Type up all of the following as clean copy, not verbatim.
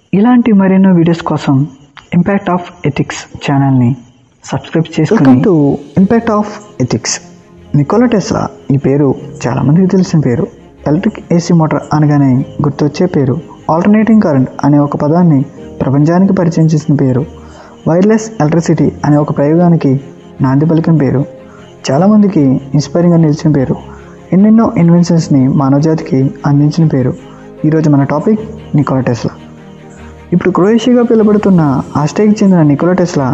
ఇలాంటి మరెన్నో వీడియోస్ కోసం ఇంపాక్ట్ ఆఫ్ ఎథిక్స్ ఛానల్ని సబ్స్క్రైబ్ చేసుకుని welcome to impact of ethics. Nikola Tesla ఈ పేరు చాలామందికి తెలిసిన పేరు. ఎలక్ట్రిక్ ఏసీ మోటార్ అనగానే గుర్తొచ్చే పేరు. ఆల్టర్నేటింగ్ కరెంట్ అనే ఒక పదాన్ని ప్రపంచానికి పరిచయం చేసిన పేరు. వైర్లెస్ ఎలక్ట్రిసిటీ అనే ఒక ప్రయోగానికి నాంది పలికిన పేరు. చాలామందికి ఇన్స్పైరింగ్గా నిలిచిన పేరు. ఎన్నెన్నో ఇన్వెన్షన్స్ని మానవజాతికి అందించిన పేరు. ఈరోజు మన టాపిక్ నికోలా టెస్లా. ఇప్పుడు క్రొయేషియాగా పిలువబడుతున్న ఆస్ట్రియాకి చెందిన నికోలా టెస్లా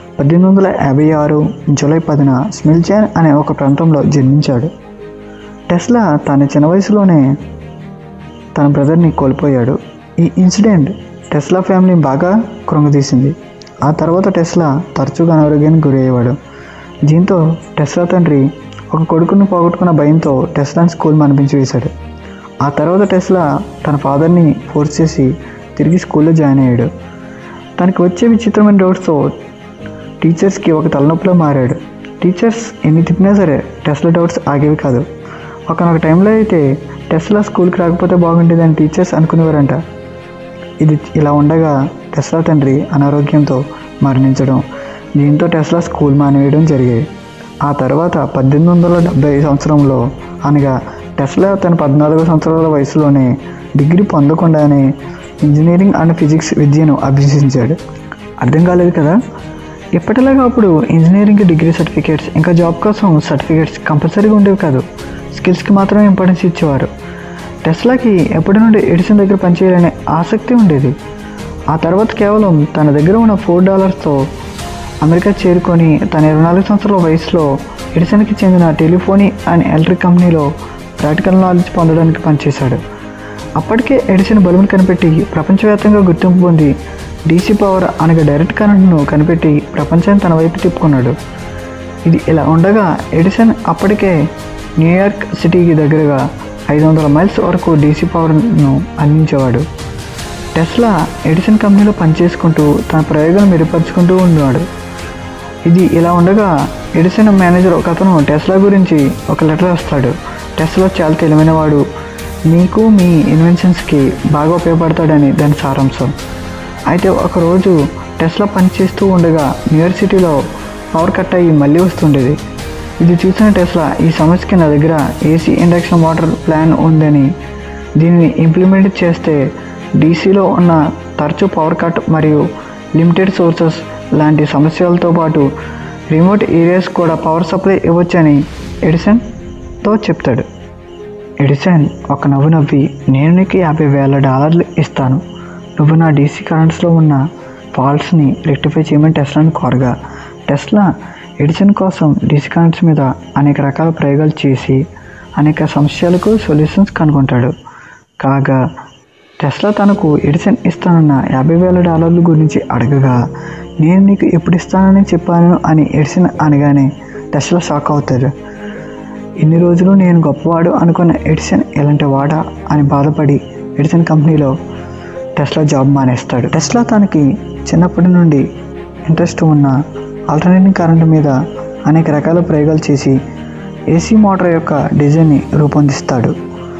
1856 జూలై 10న స్మిల్చాన్ అనే ఒక ప్రాంతంలో జన్మించాడు. టెస్లా తన చిన్న వయసులోనే తన బ్రదర్ని కోల్పోయాడు. ఈ ఇన్సిడెంట్ టెస్లా ఫ్యామిలీని బాగా కృంగదీసింది. ఆ తర్వాత టెస్లా తరచుగా అనారోగ్యానికి గురయ్యేవాడు. దీంతో టెస్లా తండ్రి ఒక కొడుకును పోగొట్టుకున్న భయంతో టెస్లాని స్కూల్ మానిపించి వేశాడు. ఆ తర్వాత టెస్లా తన ఫాదర్ని ఫోర్స్ చేసి తిరిగి స్కూల్లో జాయిన్ అయ్యాడు. తనకి వచ్చే విచిత్రమైన డౌట్స్తో టీచర్స్కి ఒక తలనొప్పిలో మారాడు. టీచర్స్ ఎన్ని తిప్పినా సరే టెస్లా డౌట్స్ ఆగేవి కాదు. ఒకనొక టైంలో అయితే టెస్లా స్కూల్కి రాకపోతే బాగుండేదని టీచర్స్ అనుకునేవారంట. ఇది ఇలా ఉండగా టెస్లా తండ్రి అనారోగ్యంతో మరణించడం, దీంతో టెస్లా స్కూల్ మానేయడం జరిగాయి. ఆ తర్వాత 1870 సంవత్సరంలో అనగా టెస్లా తన 14 సంవత్సరాల వయసులోనే డిగ్రీ పొందకుండానే ఇంజనీరింగ్ అండ్ ఫిజిక్స్ విద్యను అభ్యసించాడు. అర్థం కాలేదు కదా? ఇప్పటిలాగా అప్పుడు ఇంజనీరింగ్ డిగ్రీ సర్టిఫికేట్స్ ఇంకా జాబ్ కోసం సర్టిఫికేట్స్ కంపల్సరీగా ఉండేవి కాదు. స్కిల్స్కి మాత్రమే ఇంపార్టెన్స్ ఇచ్చేవారు. టెస్లాకి ఎప్పటి నుండి ఎడిసన్ దగ్గర పనిచేయాలనే ఆసక్తి ఉండేది. ఆ తర్వాత కేవలం తన దగ్గర ఉన్న $4తో అమెరికా చేరుకొని తన 24 సంవత్సరాల వయసులో ఎడిసన్కి చెందిన టెలిఫోనీ అండ్ ఎలక్ట్రిక్ కంపెనీలో ప్రాక్టికల్ నాలెడ్జ్ పొందడానికి పనిచేశాడు. అప్పటికే ఎడిసన్ బల్బును కనిపెట్టి ప్రపంచవ్యాప్తంగా గుర్తింపు పొంది డీసీ పవర్ అనగా డైరెక్ట్ కరెంట్ను కనిపెట్టి ప్రపంచాన్ని తన వైపు తిప్పుకున్నాడు. ఇది ఇలా ఉండగా ఎడిసన్ అప్పటికే న్యూయార్క్ సిటీకి దగ్గరగా 500 మైల్స్ వరకు డీసీ పవర్ను అందించేవాడు. టెస్లా ఎడిసన్ కంపెనీలో పనిచేసుకుంటూ తన ప్రయోగాలను మెరుగుపరుచుకుంటూ ఉన్నాడు. ఇది ఇలా ఉండగా ఎడిసన్ మేనేజర్ ఒక అతను టెస్లా గురించి ఒక లెటర్ రాస్తాడు. టెస్లా చాలా తెలివైనవాడు, మీకు మీ ఇన్వెన్షన్స్కి బాగా ఉపయోగపడతాడని దాని సారాంశం. అయితే ఒకరోజు టెస్లా పనిచేస్తూ ఉండగా న్యూయార్క్ సిటీలో పవర్ కట్ అయ్యి మళ్ళీ వస్తుండేది. ఇది చూసిన టెస్లా ఈ సమస్యకి నా దగ్గర ఏసీ ఇండక్షన్ మోటార్ ప్లాన్ ఉందని, దీనిని ఇంప్లిమెంట్ చేస్తే డీసీలో ఉన్న తరచూ పవర్ కట్ మరియు లిమిటెడ్ సోర్సెస్ లాంటి సమస్యలతో పాటు రిమోట్ ఏరియాస్ కూడా పవర్ సప్లై ఇవ్వచ్చని ఎడిసన్తో చెప్తాడు. ఎడిసన్ ఒక నవ్వు నవ్వి, నేను నీకు $50,000 ఇస్తాను, నువ్వు నా డీసీ కరెంట్స్లో ఉన్న ఫాల్ట్స్ని రెక్టిఫై చేయమని టెస్లాని కోరగా, టెస్లా ఎడిసన్ కోసం డీసీ కరెంట్స్ మీద అనేక రకాల ప్రయోగాలు చేసి అనేక సమస్యలకు సొల్యూషన్స్ కనుగొంటాడు. కాగా టెస్లా తనకు ఎడిసన్ ఇస్తానన్న $50,000 గురించి అడగగా, నేను నీకు ఎప్పుడు ఇస్తానని చెప్పాను అని ఎడిసన్ అనగానే టెస్లా షాక్ అవుతాడు. ఇన్ని రోజులు నేను గొప్పవాడు అనుకున్న ఎడిసన్ ఎలాంటి వాడా అని బాధపడి ఎడిసన్ కంపెనీలో టెస్లా జాబ్ మానేస్తాడు. టెస్లా తనకి చిన్నప్పటి నుండి ఇంట్రెస్ట్ ఉన్న ఆల్టర్నేటింగ్ కరెంట్ మీద అనేక రకాల ప్రయోగాలు చేసి ఏసీ మోటార్ యొక్క డిజైన్ని రూపొందిస్తాడు.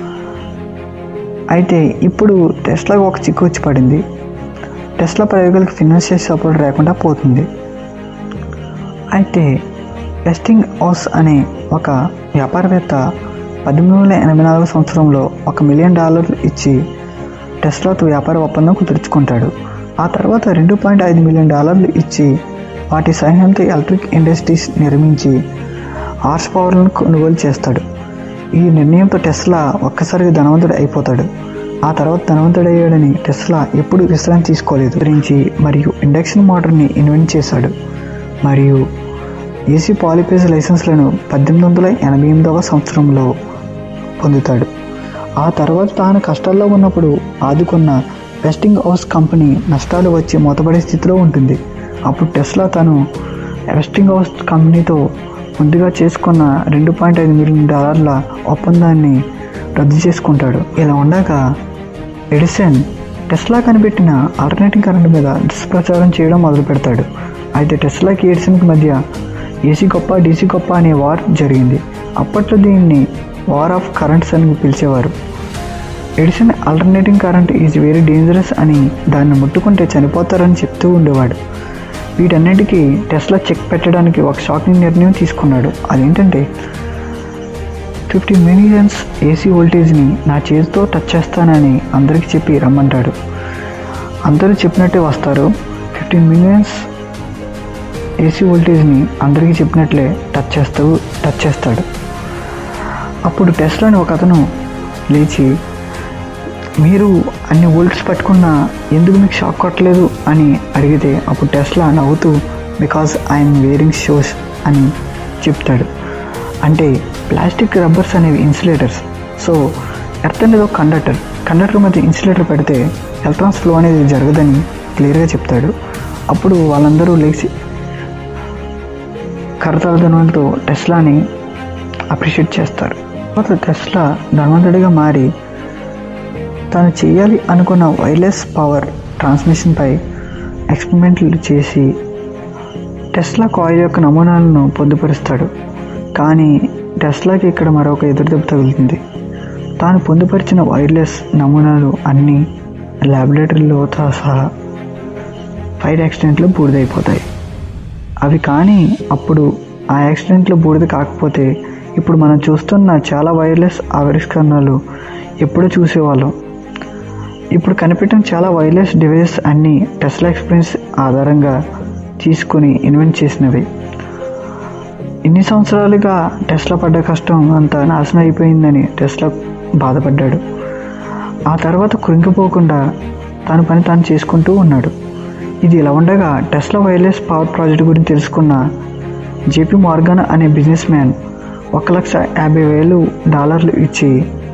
అయితే ఇప్పుడు టెస్లాకు ఒక చిక్కు వచ్చి పడింది. టెస్లా ప్రయోగాలకు ఫినాన్షియల్ సపోర్ట్ లేకుండా పోతుంది. అయితే వెస్టింగ్ హౌస్ అనే ఒక వ్యాపారవేత్త 1884 సంవత్సరంలో $1 మిలియన్ ఇచ్చి టెస్లాతో వ్యాపార ఒప్పందం కుదుర్చుకుంటాడు. ఆ తర్వాత $2.5 మిలియన్ ఇచ్చి వాటి సహాయంతో ఎలక్ట్రిక్ ఇండస్ట్రీస్ నిర్మించి హార్స్ పవర్లను కొనుగోలు చేస్తాడు. ఈ నిర్ణయంతో టెస్లా ఒక్కసారిగా ధనవంతుడు అయిపోతాడు. ఆ తర్వాత ధనవంతుడు అయ్యాడని టెస్లా ఎప్పుడు విశ్రాంతి తీసుకోలేదు. గురించి మరియు ఇండక్షన్ మోటార్ని ఇన్వెంట్ చేశాడు మరియు ఏసీ పాలిఫేజ్ లైసెన్స్లను 1888 సంవత్సరంలో పొందుతాడు. ఆ తర్వాత తాను కష్టాల్లో ఉన్నప్పుడు ఆదుకున్న వెస్టింగ్ హౌస్ కంపెనీ నష్టాలు వచ్చి మూతపడే స్థితిలో ఉంటుంది. అప్పుడు టెస్లా తను వెస్టింగ్ హౌస్ కంపెనీతో ముందుగా చేసుకున్న $2.5 మిలియన్ ఒప్పందాన్ని రద్దు చేసుకుంటాడు. ఇలా ఉండగా ఎడిసన్ టెస్లా కనిపెట్టిన ఆల్టర్నేటింగ్ కరెంట్ మీద దుష్ప్రచారం చేయడం మొదలు పెడతాడు. అయితే టెస్లాకి ఎడిసన్కి మధ్య ఏసీ గొప్ప డీసీ గొప్ప అనే వార్ జరిగింది. అప్పట్లో దీన్ని వార్ ఆఫ్ కరెంట్స్ అని పిలిచేవారు. Edison alternating current is very dangerous అని, దాన్ని ముట్టుకుంటే చనిపోతారని చెప్తూ ఉండేవాడు. వీటన్నిటికీ టెస్లా చెక్ పెట్టడానికి ఒక షాకింగ్ నిర్ణయం తీసుకున్నాడు. అదేంటంటే 50 మిలియన్స్ ఏసీ వోల్టేజ్ని నా చేతితో టచ్ చేస్తానని అందరికీ చెప్పి రమ్మంటాడు. అందరూ చెప్పినట్టే వస్తారు. 15 మిలియన్స్ ఏసీ వోల్టేజ్ని అందరికీ చెప్పినట్లే టచ్ చేస్తాడు. అప్పుడు టెస్లాని ఒక అతను లేచి, మీరు అన్ని వోల్ట్స్ పట్టుకున్నా ఎందుకు మీకు షాక్ కొట్టలేదు అని అడిగితే, అప్పుడు టెస్లా నవ్వుతూ బికాజ్ ఐఎమ్ వేరింగ్ షూస్ అని చెప్తాడు. అంటే ప్లాస్టిక్ రబ్బర్స్ అనేవి ఇన్సులేటర్స్. సో ఎర్త్ అనేది ఒక కండక్టర్ మధ్య ఇన్సులేటర్ పెడితే ఎలక్ట్రాన్స్ ఫ్లో అనేది జరగదని క్లియర్గా చెప్తాడు. అప్పుడు వాళ్ళందరూ లేచి కరతాళ ధ్వనులతో టెస్లాని అప్రిషియేట్ చేస్తారు. తర్వాత టెస్లా ధనవంతుడిగా మారి తాను చేయాలి అనుకున్న వైర్లెస్ పవర్ ట్రాన్స్మిషన్పై ఎక్స్పెరిమెంట్లు చేసి టెస్లా కాయిల్ యొక్క నమూనాలను పొందుపరుస్తాడు. కానీ టెస్లాకి ఇక్కడ మరొక ఎదురుదెబ్బ తగులుతుంది. తాను పొందుపరిచిన వైర్లెస్ నమూనాలు అన్నీ ల్యాబొరేటరీలతో సహా ఫైర్ యాక్సిడెంట్లో బూడిదైపోతాయి. అవి కానీ అప్పుడు ఆ యాక్సిడెంట్లో బూడిద కాకపోతే ఇప్పుడు మనం చూస్తున్న చాలా వైర్లెస్ ఆవిష్కరణలు ఎప్పుడూ చూసేవాళ్ళం. ఇప్పుడు కనిపెట్టిన చాలా వైర్లెస్ డివైసెస్ అన్నీ టెస్లా ఎక్స్పీరియన్స్ ఆధారంగా తీసుకొని ఇన్వెంట్ చేసినవి. ఇన్ని సంవత్సరాలుగా టెస్లా పడ్డ కష్టం అంతా నాశనం అయిపోయిందని టెస్లా బాధపడ్డాడు. ఆ తర్వాత కృంగిపోకుండా తన పని తాను చేసుకుంటూ ఉన్నాడు. ఇది ఇలా ఉండగా టెస్లా వైర్లెస్ పవర్ ప్రాజెక్ట్ గురించి తెలుసుకున్న జేపీ మార్గన్ అనే బిజినెస్ మ్యాన్ $1,50,000 ఇచ్చి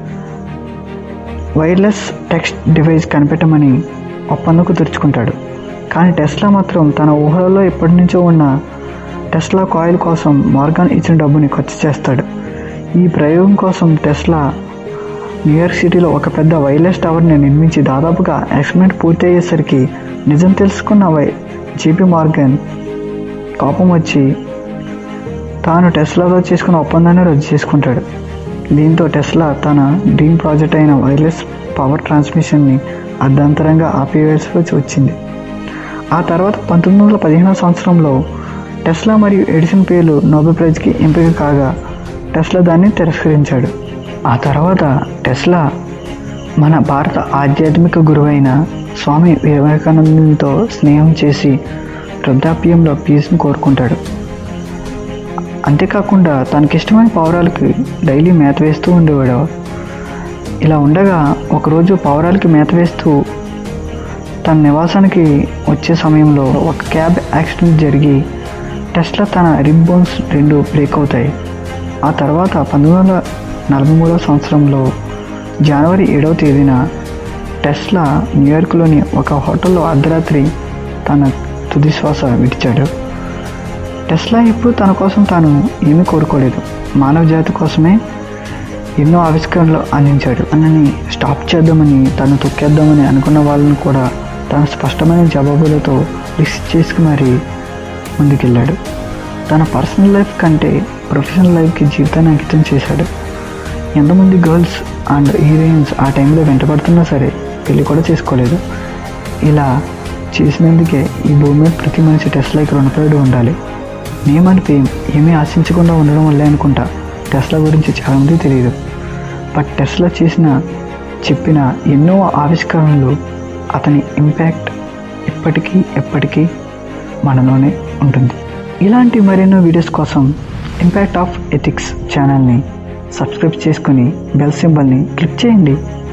వైర్లెస్ టెక్స్ట్ డివైస్ కనిపెట్టమని ఒప్పందం కుదుర్చుకుంటాడు. కానీ టెస్లా మాత్రం తన ఊహలలో ఎప్పటి నుంచో ఉన్న టెస్లా కాయిల్ కోసం మార్గన్ ఇచ్చిన డబ్బుని ఖర్చు చేస్తాడు. ఈ ప్రయోగం కోసం టెస్లా న్యూయార్క్ సిటీలో ఒక పెద్ద వైర్లెస్ టవర్ని నిర్మించి దాదాపుగా ఎక్స్పెరిమెంట్ పూర్తి అయ్యేసరికి నిజం తెలుసుకున్న జేపీ మార్గన్ కోపం వచ్చి తాను టెస్లాతో చేసుకున్న ఒప్పందాన్ని రద్దు చేసుకుంటాడు. దీంతో టెస్లా తన డ్రీమ్ ప్రాజెక్ట్ అయిన వైర్లెస్ పవర్ ట్రాన్స్మిషన్ని అర్ధాంతరంగా ఆపివేయాల్సి వచ్చింది. ఆ తర్వాత 1915 సంవత్సరంలో టెస్లా మరియు ఎడిసన్ పేర్లు నోబెల్ ప్రైజ్కి ఎంపిక కాగా టెస్లా దాన్ని తిరస్కరించాడు. ఆ తర్వాత టెస్లా మన భారత ఆధ్యాత్మిక గురువైన స్వామి వివేకానందునితో స్నేహం చేసి వృద్ధాప్యంలో పీస్ని కోరుకుంటాడు. అంతేకాకుండా తనకిష్టమైన పావురాలకి డైలీ మేత వేస్తూ ఉండేవాడు. ఇలా ఉండగా ఒకరోజు పావురాలకి మేత వేస్తూ తన నివాసానికి వచ్చే సమయంలో ఒక క్యాబ్ యాక్సిడెంట్ జరిగి టెస్లా తన రిబ్ బోన్స్ 2 బ్రేక్ అవుతాయి. ఆ తర్వాత 1943 సంవత్సరంలో జనవరి 7వ తేదీన టెస్లా న్యూయార్క్లోని ఒక హోటల్లో అర్ధరాత్రి తన తుది శ్వాస విడిచాడు. టెస్లా ఎప్పుడు తన కోసం తాను ఏమీ కోరుకోలేదు. మానవ జాతి కోసమే ఎన్నో ఆవిష్కరణలు అందించాడు. తనని స్టాప్ చేద్దామని, తను తొక్కేద్దామని అనుకున్న వాళ్ళని కూడా తన స్పష్టమైన జవాబులతో లిస్ట్ చేసి మరీ ముందుకెళ్ళాడు. తన పర్సనల్ లైఫ్ కంటే ప్రొఫెషనల్ లైఫ్కి జీవితాన్ని అంకితం చేశాడు. ఎంతమంది గర్ల్స్ అండ్ హీరోయిన్స్ ఆ టైంలో వెంటబడుతున్నా సరే పెళ్ళి కూడా చేసుకోలేదు. ఇలా చేసినందుకే ఈ భూమి మీద ప్రతి మనిషి టెస్లాకి రుణపడి ఉండాలి. నేమ్ అండ్ ఫేమ్ ఏమీ ఆశించకుండా ఉండడం వల్లే అనుకుంటా టెస్లా గురించి చాలామంది తెలియదు. బట్ టెస్లా చెప్పిన ఎన్నో ఆవిష్కరణలు, అతని ఇంపాక్ట్ ఎప్పటికీ మనలోనే ఉంటుంది. ఇలాంటి మరెన్నో వీడియోస్ కోసం ఇంపాక్ట్ ఆఫ్ ఎథిక్స్ ఛానల్ని సబ్స్క్రైబ్ చేసుకొని బెల్ సింబల్ని క్లిక్ చేయండి.